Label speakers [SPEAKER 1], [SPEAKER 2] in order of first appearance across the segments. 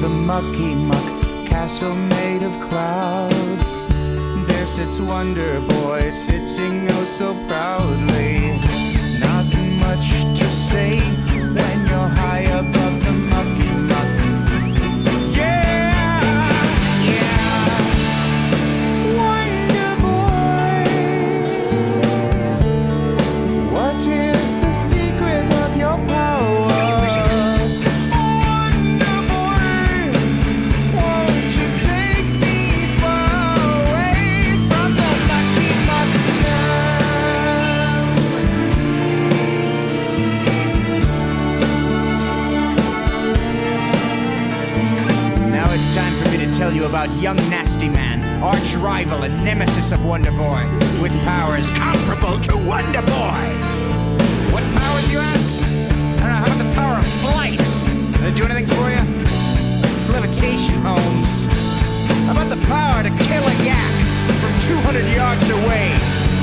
[SPEAKER 1] the mucky muck castle made of clouds. There sits Wonder Boy, sitting oh so proudly. Not much to say when you're high above the mucky muck. Yeah, yeah, Wonder Boy, what is the secret of your power? Tell you about young Nasty Man, arch rival and nemesis of Wonder Boy, with powers comparable to Wonder Boy. What powers, you ask? I don't know, how about the power of flight? Does it do anything for you? It's levitation, Holmes. How about the power to kill a yak from 200 yards away?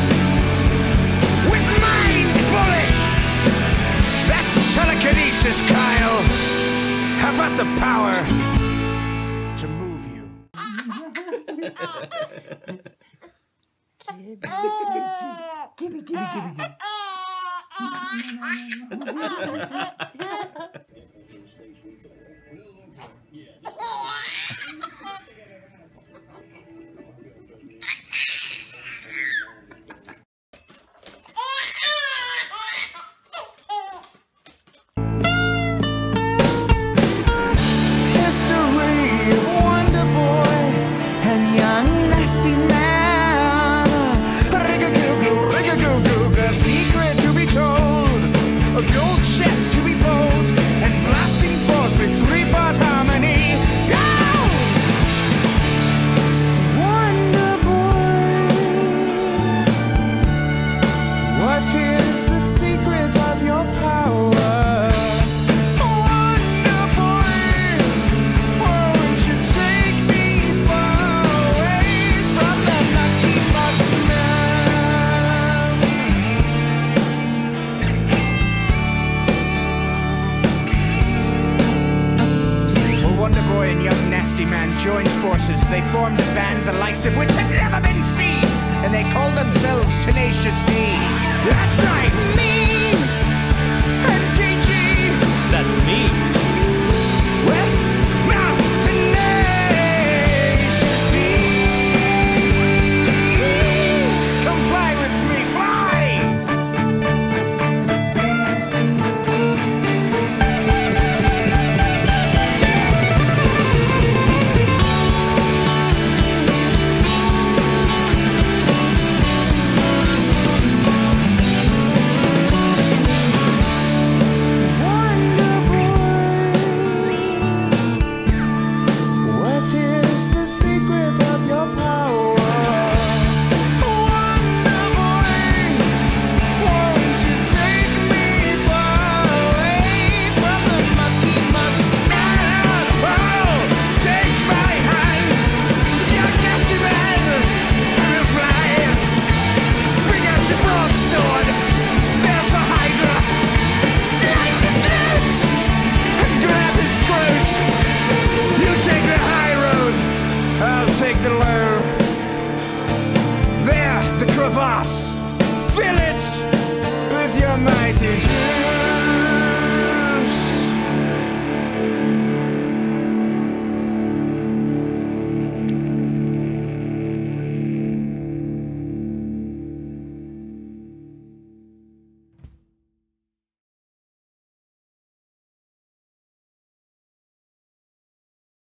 [SPEAKER 1] With mind bullets! That's telekinesis, Kyle! How about the power to move you? Gimme. Joined forces, they formed a band the likes of which had never been seen, and they called themselves Tenacious D. That's right, me and KG.
[SPEAKER 2] That's me.
[SPEAKER 1] Well, now Tenacious D. Come fly with me, fly! Take the low. There, the crevasse. Fill it with your mighty